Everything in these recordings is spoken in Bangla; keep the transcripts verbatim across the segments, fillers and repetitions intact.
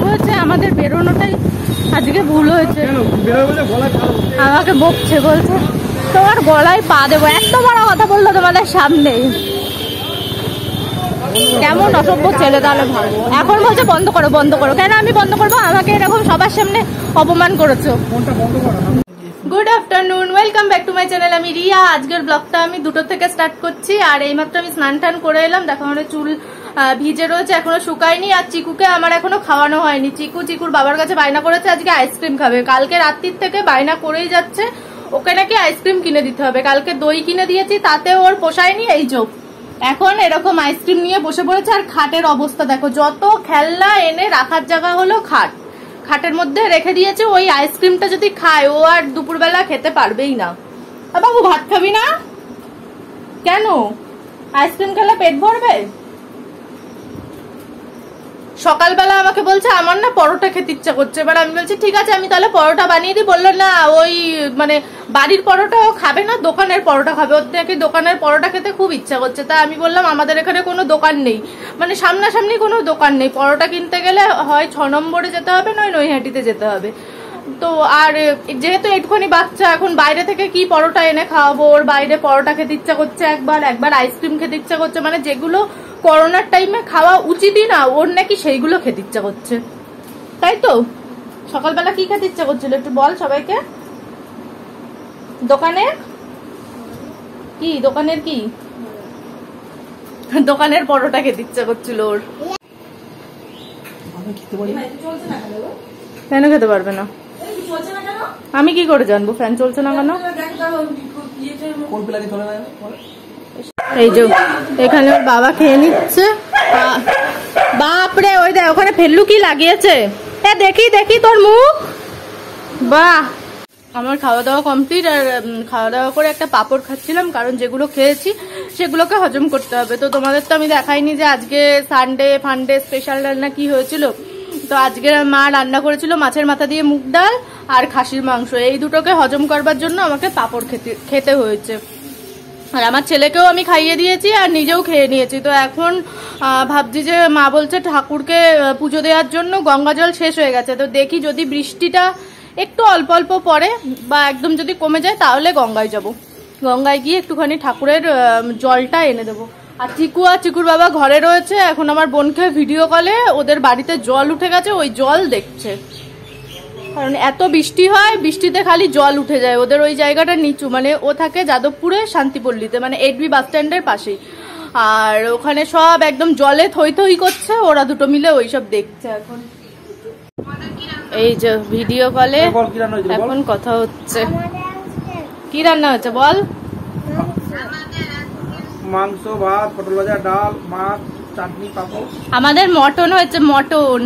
হয়েছে, আমাদের বেরোনোটাই আজকে ভুল হয়েছে। আমাকে বকছে, বলছে তোমার গলায় পা দেবো, এত বড় কথা বললো তোমাদের সামনে। কেমন অসভ্য ছেলে তাহলে ভাবো। এখন বলছে বন্ধ করো বন্ধ করো। কেন আমি বন্ধ করবো? আমাকে এরকম সবার সামনে অপমান করেছো। Good afternoon, welcome back to my channel. আমি রিয়া। আজকের ব্লগটা আমি দুটো থেকে স্টার্ট করছি। আর এইমাত্র আমি স্নান টান করে এলাম। দেখো আমার চুল ভিজে রয়েছে, এখনো শুকায়নি। আর চিকুকে আমার এখনো খাওয়ানো হয়নি। চিকু চিকুর বাবার কাছে বায়না করেছে আজকে আইসক্রিম খাবে। কালকে রাত্রির থেকে বায়না করেই যাচ্ছে, ওকে নাকি আইসক্রিম কিনে দিতে হবে। কালকে দই কিনে দিয়েছি, তাতে ওর পোষায়নি। এই চোখ এখন এরকম আইসক্রিম নিয়ে বসে পড়েছে। আর খাটের অবস্থা দেখো, যত খেলনা এনে রাখার জায়গা হলো খাট, খাটের মধ্যে রেখে দিয়েছে। ওই আইসক্রিমটা যদি খায়, ও আর দুপুরবেলা খেতে পারবেই না। বাবু ভাত খাবি না কেন? আইসক্রিম খেলে পেট ভরবে? সকালবেলা আমাকে বলছে আমার না পরোটা খেতে ইচ্ছা করছে। এবার আমি বলছি ঠিক আছে, আমি তাহলে পরোটা বানিয়ে দিই। বললো না, ওই মানে বাড়ির পরোটা ও খাবে না, দোকানের পরোটা খাবে। ওর নাকি দোকানের পরোটা খেতে খুব ইচ্ছা করছে। তা আমি বললাম আমাদের এখানে কোনো দোকান নেই, মানে সামনাসামনি কোনো দোকান নেই। পরোটা কিনতে গেলে হয় ছ নম্বরে যেতে হবে, নয় নৈহাটিতে যেতে হবে। তো আর যেহেতু একটুখানি বাচ্চা, এখন বাইরে থেকে কি পরোটা এনে খাওয়াবো? ওর বাইরে পরোটা খেতে ইচ্ছা করছে একবার, একবার আইসক্রিম খেতে ইচ্ছা করছে। মানে যেগুলো করোনার টাইমে খাওয়া উচিতই না, ওর নাকি সেইগুলো খেতে ইচ্ছা করছে। তাই তো? সকালবেলা কি খেতে ইচ্ছা করছিল একটু বল সবাইকে। দোকানের কি? দোকানের কি? দোকানের পরোটা খেতে ইচ্ছা করছিল ওর। কেন খেতে পারবে না? আমি কি করে জানবো ফ্যান চলছে না কেন? এই যে এখানে ওর বাবা খেয়ে নিচ্ছে। বাপরে, ওই দেখ ওখানে ফেললু কি লাগিয়েছে। এ দেখি দেখি তোর মুখ। বাহ, আমার খাওয়া দাওয়া কমপ্লিট। আর খাওয়া দাওয়া করে একটা পাপড় খাচ্ছিলাম, কারণ যেগুলো খেয়েছি সেগুলোকে হজম করতে হবে। তো তোমাদের তো আমি দেখাইনি যে আজকে সানডে ফান্ডে স্পেশাল রান্না কি হয়েছিল। তো আজকে মা রান্না করেছিল মাছের মাথা দিয়ে মুগ ডাল আর খাসির মাংস। এই দুটোকে হজম করবার জন্য আমাকে পাপড় খেতে খেতে হয়েছে। আর আমার ছেলেকেও আমি খাইয়ে দিয়েছি আর নিজেও খেয়ে নিয়েছি। তো এখন ভাবছি যে মা বলছে ঠাকুরকে পুজো দেওয়ার জন্য গঙ্গা জল শেষ হয়ে গেছে। তো দেখি যদি বৃষ্টিটা একটু অল্প অল্প পড়ে বা একদম যদি কমে যায়, তাহলে গঙ্গায় যাব। গঙ্গায় গিয়ে একটুখানি ঠাকুরের জলটা এনে দেবো। আর চিকু আর চিকুর বাবা ঘরে রয়েছে। এখন আমার বোনকে ভিডিও কলে ওদের বাড়িতে জল উঠে গেছে, ওই জল দেখছে। কারণ এত বৃষ্টি হয়, বৃষ্টিতে খালি জল উঠে যায়। ওদের ওই জায়গাটা নিচু, মানে ও থাকে যাদবপুরে শান্তিপল্লীতে, মানে এইটবি বাস স্ট্যান্ডের পাশেই। আর ওখানে সব একদম জলে থই থই করছে, ওরা দুটো মিলে ওইসব দেখছে এখন। এই যে ভিডিও কলে এখন কথা হচ্ছে। কি রান্না হচ্ছে বল? মাংস, ভাত, পটল ভাজা, ডাল, মাছ, চাটনি, পাপড়। আমাদের মটন হয়েছে, মটন।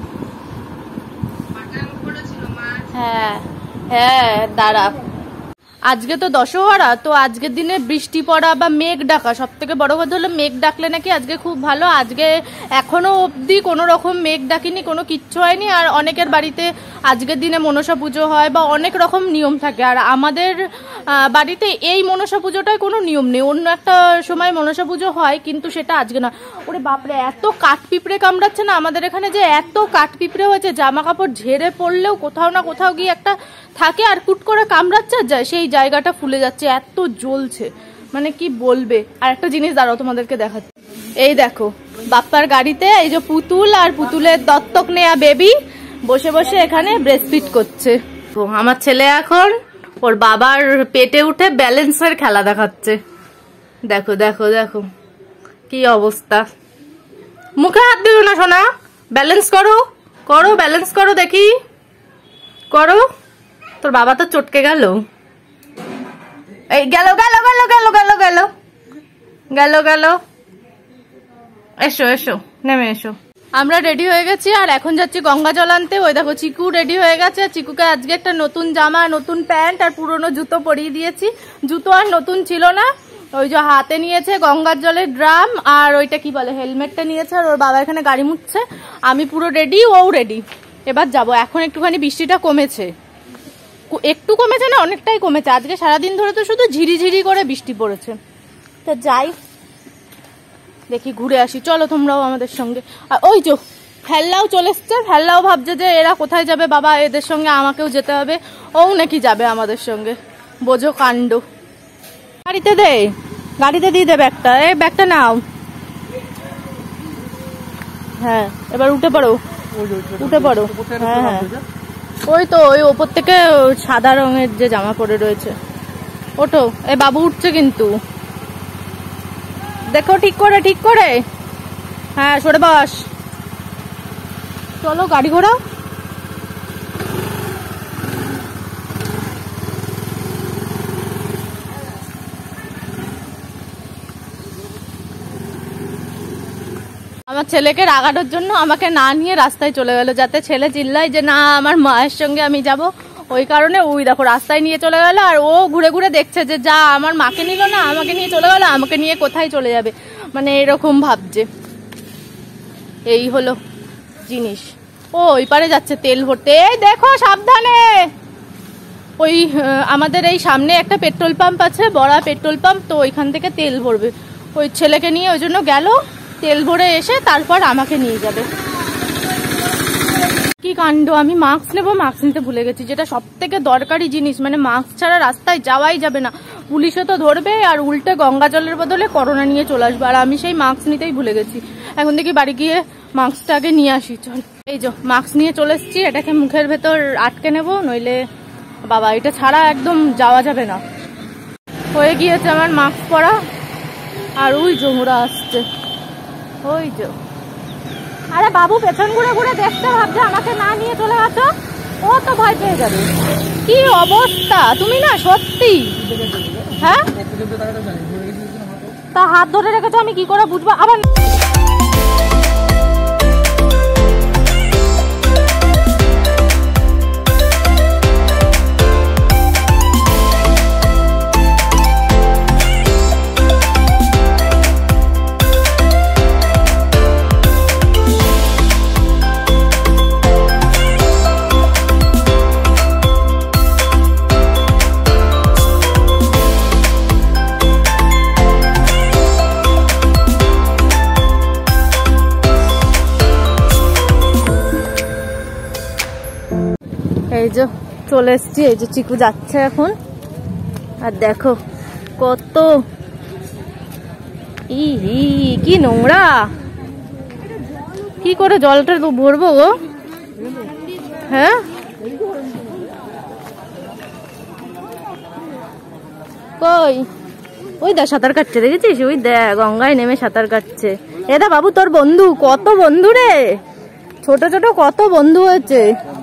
হ্যাঁ হ্যাঁ, দাঁড়া। আজকে তো দশহরা, তো আজকের দিনে বৃষ্টি পড়া বা মেঘ ডাকা, সব থেকে বড় কথা হলো মেঘ ডাকলে নাকি আজকে খুব ভালো। আজকে এখনো অবধি কোনো রকম মেঘ ডাকিনি, কোনো কিচ্ছু হয়নি। আর অনেকের বাড়িতে আজকের দিনে মনসা পুজো হয় বা অনেক রকম নিয়ম থাকে। আর আমাদের বাড়িতে এই মনসা পুজোটায় কোনো নিয়ম নেই। অন্য একটা সময় মনসা পুজো হয়, কিন্তু সেটা আজকে না। ওরে বাপরে, এত কাঠ পিঁপড়ে কামড়াচ্ছে না আমাদের এখানে, যে এত কাঠ পিঁপড়ে হয়েছে, জামা কাপড় ঝেড়ে পড়লেও কোথাও না কোথাও গিয়ে একটা থাকে আর কুট করে কামড়াচ্ছে, যায় সেই জায়গাটা ফুলে যাচ্ছে, এত জ্বলছে, মানে কি বলবে। আর একটা জিনিস দাঁড়াও তোমাদেরকে দেখাচ্ছি। এই দেখো বাপ্পার গাড়িতে এই যে পুতুল আর পুতুলের দত্তক নেয়া বেবি বসে বসে এখানে ব্রেস্টফিড করছে। তো আমার ছেলে এখন ওর বাবার পেটে উঠে ব্যালেন্সের খেলা দেখাচ্ছে। দেখো দেখো দেখো কি অবস্থা। মুখে হাত দিও না সোনা, ব্যালেন্স করো করো ব্যালেন্স করো, দেখি করো। তোর বাবা তো চটকে গেল। এই গেল গেল গেল গেল গেল গেল গেল গেল এসো এসো, নেমে এসো। আমরা রেডি হয়ে গেছি আর এখন যাচ্ছি গঙ্গা জল আনতে। ওই দেখো চিকু রেডি হয়ে গেছে। চিকুকে আজকে একটা নতুন জামা, নতুন প্যান্ট আর পুরনো জুতো পরিয়ে দিয়েছি। জুতো আর নতুন ছিল না, ওই যে হাতে নিয়েছে গঙ্গার জলের ড্রাম আর ওইটা কি বলে হেলমেটটা নিয়েছে। আর ওর বাবা এখানে গাড়ি মুছছে। আমি পুরো রেডি, ও রেডি। এবার যাবো। এখন একটুখানি বৃষ্টিটা কমেছে, একটু কমেছে না, অনেকটাই কমেছে। আজকে সারাদিন ধরে তো শুধু ঝিরিঝিরি করে বৃষ্টি পড়েছে। তো যাই, দেখি ঘুরে আসি। চলো তোমরাও আমাদের সঙ্গে। আর ওই যে ফেললাও চলে এসছে, ফেললাও ভাবছে যে এরা কোথায় যাবে, বাবা এদের সঙ্গে আমাকেও যেতে হবে, ও নাকি যাবে আমাদের সঙ্গে। বোঝো কাণ্ড। গাড়িতে দে, গাড়িতে দিয়ে দে ব্যাগটা, এই ব্যাগটা নাও। হ্যাঁ এবার উঠে পড়ো, উঠে পড়ো। হ্যাঁ হ্যাঁ ওই তো ওই ওপর থেকে সাদা রঙের যে জামা পরে রয়েছে, ওঠো। এ বাবু উঠছে কিন্তু, দেখো ঠিক করে, ঠিক করে। হ্যাঁ সরে বস, চলো গাড়ি ঘোড়া। আমার ছেলেকে রাগানোর জন্য আমাকে না নিয়ে রাস্তায় চলে গেল, যাতে ছেলে চিল্লায় যে না আমার মায়ের সঙ্গে আমি যাব, ওই কারণে ওই দেখো রাস্তায় নিয়ে চলে গেল। আর ও ঘুরে ঘুরে দেখছে যে যা আমার মাকে নিল না, আমাকে নিয়ে চলে গেল, আমাকে নিয়ে কোথায় চলে যাবে, মানে এরকম ভাবছে। এই হলো জিনিস। ও ওই পারে যাচ্ছে তেল ভরতে, এই দেখো সাবধানে। ওই আমাদের এই সামনে একটা পেট্রোল পাম্প আছে, বড় পেট্রোল পাম্প, তো ওইখান থেকে তেল ভরবে। ওই ছেলেকে নিয়ে ওই জন্য গেল, তেল ভরে এসে তারপর আমাকে নিয়ে যাবে। কি কাণ্ড, আমি মাস্ক নেবো, মাস্ক নিতে ভুলে গেছি, যেটা সব থেকে দরকারি জিনিস। মানে মাস্ক ছাড়া রাস্তায় যাওয়াই যাবে না, পুলিশও তো ধরবে, আর উল্টে গঙ্গা জলের বদলে করোনা নিয়ে চলে আসবে। আর আমি সেই মাস্ক নিতেই ভুলে গেছি। এখন দেখি বাড়ি গিয়ে মাস্কটা আগে নিয়ে আসি। চল, এই যে মাস্ক নিয়ে চলে এসেছি, এটাকে মুখের ভেতর আটকে নেবো, নইলে বাবা এটা ছাড়া একদম যাওয়া যাবে না। হয়ে গিয়েছে আমার মাস্ক পরা। আর ওই জোমরা আসছে, ওই যে। আরে বাবু পেছন ঘুরে ঘুরে দেখতে, ভাবছে আমাকে না নিয়ে চলে গেছো, ও তো ভয় পেয়ে যাবে। কি অবস্থা, তুমি না সত্যি। হ্যাঁ তা হাত ধরে রেখেছো, আমি কি করে বুঝবো আবার। এই যে চলে এসছি, এই যে চিকু যাচ্ছে এখন। আর দেখো কত ই কি নোংরা, কি করে জলটা ভরবো গো। হ্যাঁ কই, ওই দা সাঁতার কাটছে, দেখেছিস? ওই দেখ গঙ্গায় নেমে সাঁতার কাটছে। এদা বাবু তোর বন্ধু, কত বন্ধু রে, ছোট ছোট কত বন্ধু হয়েছে।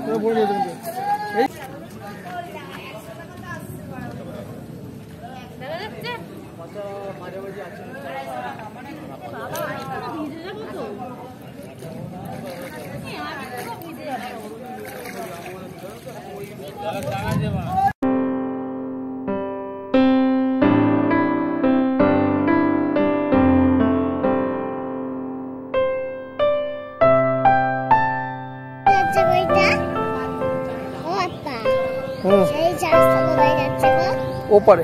ওপারে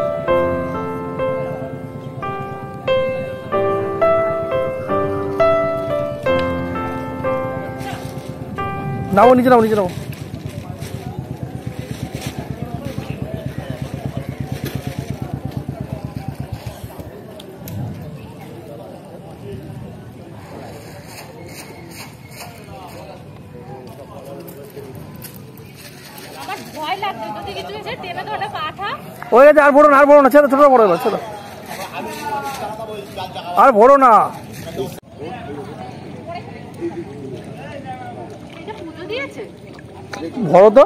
নাও, নিচে নাও, নিচে নাও। ওই আর ভরো না, আর ভরো না, ছেড়ে ছোট বড়, এবার ছেড়ে আর ভরো না। ভরো তো,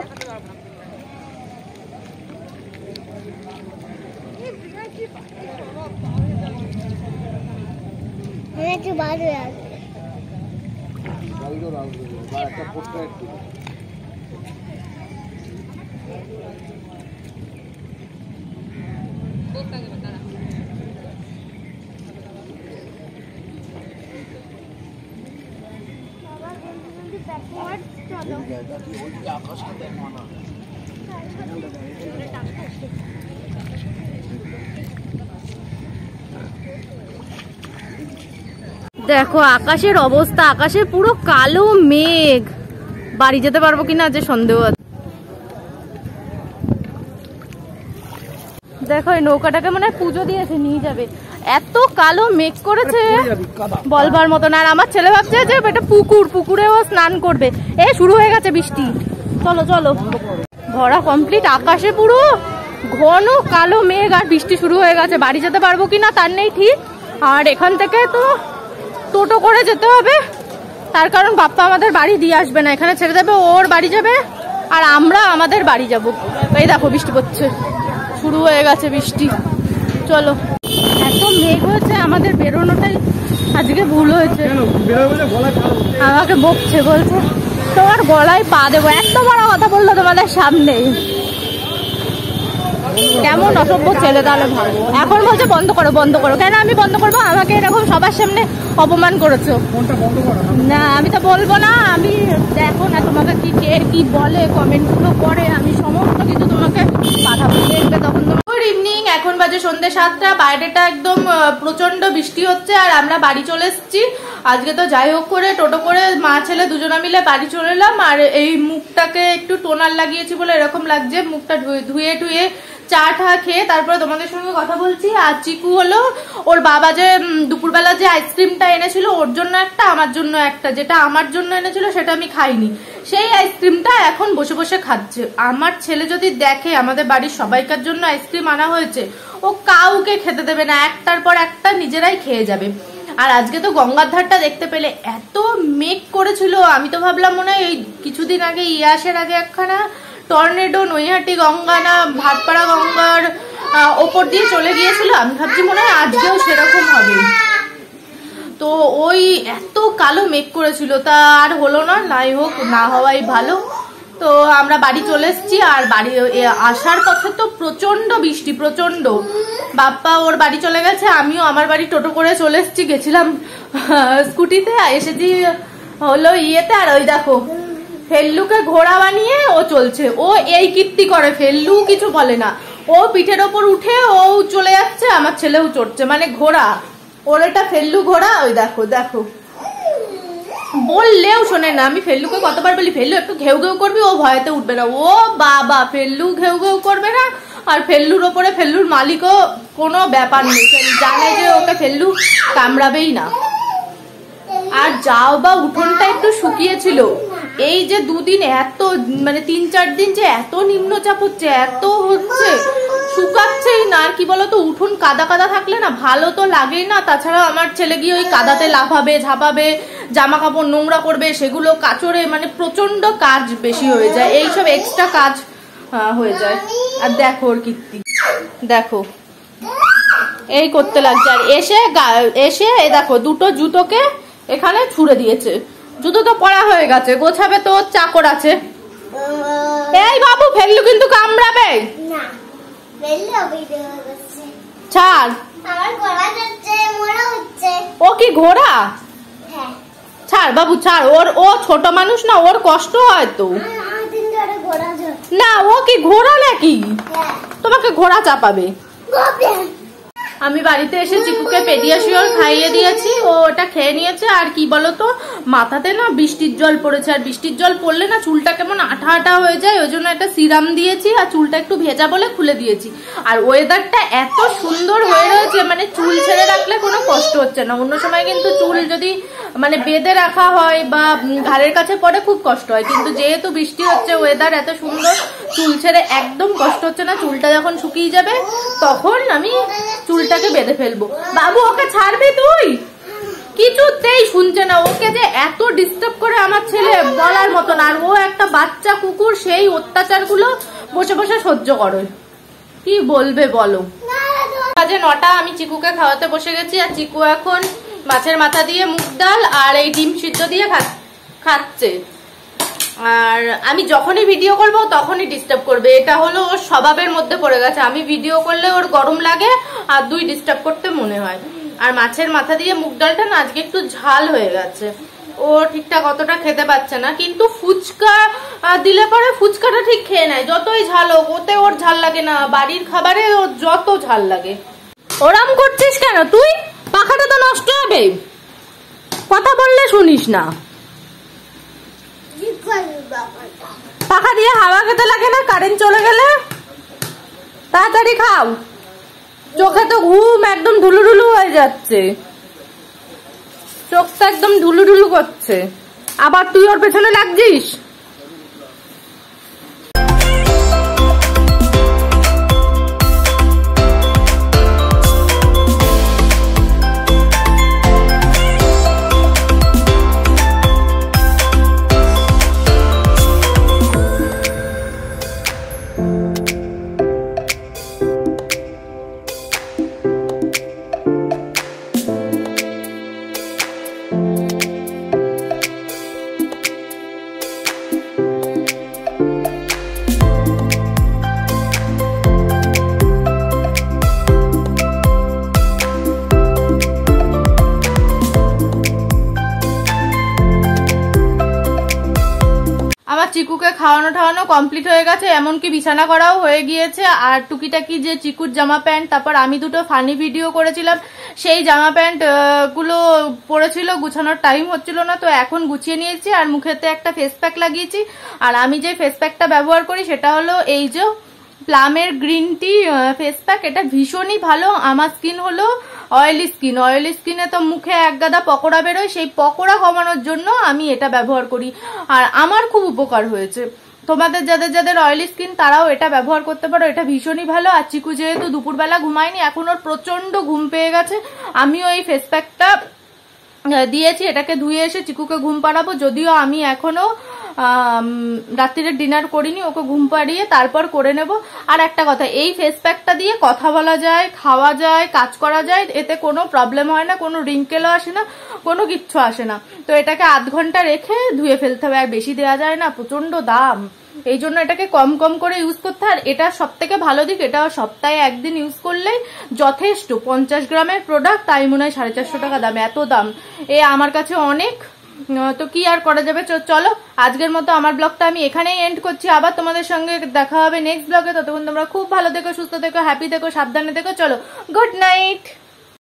দেখো আকাশের অবস্থা, আকাশে পুরো কালো মেঘ। বাড়ি যেতে পারবো কিনা যে সন্দেহ আছে। দেখো এই নৌকাটাকে মনে হয় পুজো দিয়েছে, নিয়ে যাবে। এত কালো মেঘ করেছে বলবার মতন। আর আমার ছেলে ভাবছে যে এটা পুকুর, পুকুরেও স্নান করবে। এ শুরু হয়ে গেছে বৃষ্টি। চলো চলো, ভরা কমপ্লিট। আকাশে পুরো ঘন কালো মেঘ আর বৃষ্টি শুরু হয়ে গেছে। বাড়ি যেতে পারবো কিনা তার নেই ঠিক। আর এখান থেকে তো টোটো করে যেতে হবে, তার কারণ বাপ্পা আমাদের বাড়ি দিয়ে আসবে না, এখানে ছেড়ে দেবে, ওর বাড়ি যাবে আর আমরা আমাদের বাড়ি যাব। এই দেখো বৃষ্টি পড়ছে, শুরু হয়ে গেছে বৃষ্টি। চলো, এত মেঘ হয়েছে আমাদের বেরোনোটাই আজকে ভুল হয়েছে। আমাকে বকছে, বলছে তোমার গলায় পা দেবো। এত বড় কথা বললো তোমাদের সামনে, কেমন অসভ্য ছেলে। তাহলে ভালো, এখন বলছে বন্ধ করো বন্ধ করো। কেন আমি বন্ধ করবো? আমাকে এরকম সবার সামনে অপমান করেছো। না আমি তো বলবো না। আমি দেখো না তোমাকে কি কে কি বলে, কমেন্ট গুলো করে, আমি সমস্ত কিছু তোমাকে পাঠাবো, দেখবে তখন। গুড ইভিনিং, এখন বাজে সন্ধ্যে সাতটা। বাইরেটা একদম প্রচন্ড বৃষ্টি হচ্ছে আর আমরা বাড়ি চলে এসেছি। আজকে তো যাই হোক করে টোটো করে মা ছেলে দুজনা মিলে বাড়ি চলে এলাম। আর এই মুখটাকে একটু টোনার লাগিয়েছি বলে এরকম লাগছে। মুখটা ধুয়ে ধুয়ে ধুয়ে চা টা খেয়ে তারপরে তোমাদের সঙ্গে কথা বলছি। আর চিকু হলো ওর বাবা যে দুপুরবেলা যে আইসক্রিমটা এনেছিল ওর জন্য একটা, আমার জন্য একটা। যেটা আমার জন্য এনেছিল সেটা আমি খাইনি, সেই আইসক্রিমটা এখন বসে বসে খাচ্ছে। আমার ছেলে যদি দেখে আমাদের বাড়ির সবাইকার জন্য আইসক্রিম আনা হয়েছে, ও কাউকে খেতে দেবে না, একটার পর একটা নিজেরাই খেয়ে যাবে। আর আজকে তো গঙ্গার ধারটা দেখতে পেলে এত মেঘ করেছিল, আমি তো ভাবলাম মনে হয় এই কিছুদিন আগে ইয়াসের আগে একখানা টর্নেডো নৈহাটি গঙ্গা না ভাটপাড়া গঙ্গার ওপর দিয়ে চলে গিয়েছিল, আমি ভাবছি মনে হয় আজকেও সেরকম হবে। তো ওই এত কালো মেঘ করেছিল, তা আর হলো না। নাই হোক, না হওয়াই ভালো। তো আমরা বাড়ি চলে এসেছি। আর বাড়ি আসার পথে তো প্রচন্ড বৃষ্টি, প্রচন্ড। বাপ্পা ওর বাড়ি চলে গেছে, আমিও আমার বাড়ি টোটো করে চলে এসেছি। গেছিলাম স্কুটিতে, এসেছি হলো ইয়েতে। আর ওই দেখো ফেল্লুকে ঘোড়া বানিয়ে ও চলছে। ও এই কীর্তি করে, ফেল্লু কিছু বলে না। ও পিঠের ওপর উঠে ও চলে যাচ্ছে, আমার ছেলেও চড়ছে, মানে ঘোড়া। ওর এটা ফেল্লু ঘোড়া। ওই দেখো দেখো, বললেও শোনে না। আমি ফেল্লুকে কতবার বলি ফেল্লু একটু ঘেউ ঘেউ করবি, ও ভয়তে উঠবে না। ও বাবা, ফেল্লু ঘেউ ঘেউ করবে না। আর ফেল্লুর ওপরে ফেল্লুর মালিকও কোনো ব্যাপার নেই, জানে যে ওকে ফেল্লু কামড়াবেই না। আর যাও বা উঠোনটা একটু শুকিয়েছিল। এই যে দুদিন এত মানে তিন চার দিন যে এত নিম্নচাপ হচ্ছে, এত হচ্ছে, শুকাচ্ছেই না। আর কি বলতো, উঠোন কাদা কাদা থাকলে না ভালো তো লাগেই না। তাছাড়া আমার ছেলে গিয়ে ওই কাদাতে লাফাবে, ঝাঁপাবে, জামা কাপড় নোংরা করবে, সেগুলো কাচড়ে, মানে প্রচন্ড কাজ বেশি হয়ে যায়, এইসব এক্সট্রা কাজ হয়ে যায়। আর দেখো ওর কীর্তি, দেখো এই করতে লাগছে। আর এসে এসে এই দেখো দুটো জুতোকে এখানে ছুঁড়ে দিয়েছে। জুতো তো পড়া হয়ে গেছে, গোছাবে তো, চাকর আছে। এই বাবু, ফেললু কিন্তু কামড়াবে না। ছাড়, ও কি ঘোড়া? ছাড় বাবু ছাড়, ওর ও ছোট মানুষ না, ওর কষ্ট হয় তো। না ও কি ঘোড়া নাকি? তোমাকে ঘোড়া চাপাবে। আমি বাড়িতে এসে চিকুকে পেডিয়াশিওর খাইয়ে দিয়েছি, ও ওটা খেয়ে নিয়েছে। আর কি বলতো, মাথাতে না বৃষ্টির জল পড়েছে, আর বৃষ্টির জল পড়লে না চুলটা কেমন আঠা আঠা হয়ে যায়, ওই জন্য একটা সিরাম দিয়েছি আর চুলটা একটু ভেজা বলে খুলে দিয়েছি। আর ওয়েদারটা এত সুন্দর হয়ে রয়েছে, মানে চুল ছেড়ে রাখলে কোনো কষ্ট হচ্ছে না। অন্য সময় কিন্তু চুল যদি মানে বেঁধে রাখা হয় বা ঘাড়ের কাছে পড়ে খুব কষ্ট হয়, কিন্তু যেহেতু বৃষ্টি হচ্ছে, ওয়েদার এত সুন্দর, চুল ছেড়ে একদম কষ্ট হচ্ছে না। চুলটা যখন শুকিয়ে যাবে তখন আমি চুলটাকে বেঁধে ফেলবো। বাবু ওকে ছাড়বি তুই? কিছুতেই শুনছে না। ওকে যে এত ডিস্টার্ব করে আমার ছেলে বলার মতন। আর ও একটা বাচ্চা কুকুর, সেই অত্যাচার গুলো বসে বসে সহ্য করে, কি বলবে বলো। বাজে নটা, আমি চিকুকে খাওয়াতে বসে গেছি। আর চিকু এখন মাছের মাথা দিয়ে মুগ ডাল আর এই ডিম সিদ্ধ দিয়ে খাচ্ছে। আর আমি যখনই ভিডিও করব তখনই ডিস্টার্ব করবে, এটা হলো ওর স্বভাবের মধ্যে পড়ে গেছে। আমি ভিডিও করলে ওর গরম লাগে আর দুই ডিস্টার্ব করতে মনে হয়। আর মাছের মাথা দিয়ে মুগ ডালটা না আজকে একটু ঝাল হয়ে গেছে, ও ঠিকঠাক অতটা খেতে পারছে না। কিন্তু ফুচকা দিলে পরে ফুচকাটা ঠিক খেয়ে নেয়, যতই ঝাল হোক, ওতে ওর ঝাল লাগে না। বাড়ির খাবারে ওর যত ঝাল লাগে। ওরাম করছিস কেন তুই? পাখাটা তো নষ্ট হবে। কথা বললে শুনিস না। পাখা দিয়ে হাওয়া খেতে লাগে না কারেন্ট চলে গেলে? তাড়াতাড়ি খাও, চোখে তো ঘুম একদম ঢুলু ঢুলু হয়ে যাচ্ছে, চোখটা একদম ঢুলু ঢুলু করছে। আবার তুই ওর পেছনে লাগছিস। আমার চিকুকে খাওয়ানো ঠাওয়ানো কমপ্লিট হয়ে গেছে, এমনকি বিছানা করাও হয়ে গিয়েছে। আর টুকিটাকি যে চিকুর জামা প্যান্ট, তারপর আমি দুটো ফানি ভিডিও করেছিলাম, সেই জামা প্যান্ট গুলো পরেছিল, গুছানোর টাইম হচ্ছিল না, তো এখন গুছিয়ে নিয়েছি। আর মুখেতে একটা ফেস প্যাক লাগিয়েছি। আর আমি যে ফেস প্যাকটা ব্যবহার করি সেটা হলো এই যে প্লামের গ্রিন টি ফেস প্যাক। এটা ভীষণই ভালো। আমার স্কিন হলো অয়েলি স্কিন, অয়েলি স্কিনে তো মুখে এক গাদা পকোড়া বেরোয়, সেই পকোড়া কমানোর জন্য আমি এটা ব্যবহার করি। আর আমার খুব উপকার হয়েছে। তোমাদের যাদের যাদের অয়েলি স্কিন তারাও এটা ব্যবহার করতে পারো, এটা ভীষণই ভালো। আর চিকু যেহেতু দুপুরবেলা ঘুমায়নি, এখন ওর প্রচন্ড ঘুম পেয়ে গেছে, আমিও এই ফেস প্যাকটা দিয়েছি, এটাকে ধুয়ে এসে চিকুকে ঘুম পাড়াবো। যদিও আমি এখনো রাত্রিরে ডিনার করিনি, ওকে ঘুম পাড়িয়ে তারপর করে নেব। আর একটা কথা, এই ফেস প্যাকটা দিয়ে কথা বলা যায়, খাওয়া যায়, কাজ করা যায়, এতে কোনো প্রবলেম হয় না, কোনো রিঙ্কেলও আসে না, কোনো কিচ্ছু আসে না। তো এটাকে আধ ঘন্টা রেখে ধুয়ে ফেলতে হবে, আর বেশি দেওয়া যায় না, প্রচন্ড দাম, এই জন্য এটাকে কম কম করে ইউজ করতে হয়। আর এটা সব থেকে ভালো দিক, এটা সপ্তাহে একদিন ইউজ করলেই যথেষ্ট। পঞ্চাশ গ্রামের প্রোডাক্ট, তাই মনে হয় সাড়ে চারশো টাকা দাম, এত দাম, এ আমার কাছে অনেক। তো কি আর করা যাবে, চলো আজকের মতো আমার ব্লগটা আমি এখানেই এন্ড করছি। আবার তোমাদের সঙ্গে দেখা হবে নেক্সট ব্লগে। ততক্ষণ তোমরা খুব ভালো থেকো, সুস্থ থেকো, হ্যাপি থেকো, সাবধানে থেকো। চলো, গুড নাইট।